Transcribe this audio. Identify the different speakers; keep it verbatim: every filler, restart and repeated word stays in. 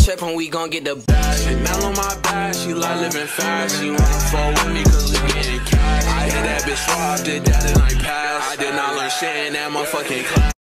Speaker 1: trippin', we gon' get the bag. Chanel on my back, she like living fast. She wanna fall with me cause we getting cash. I hit that bitch raw, did that and I passed. I did not learn shit in that motherfucking class.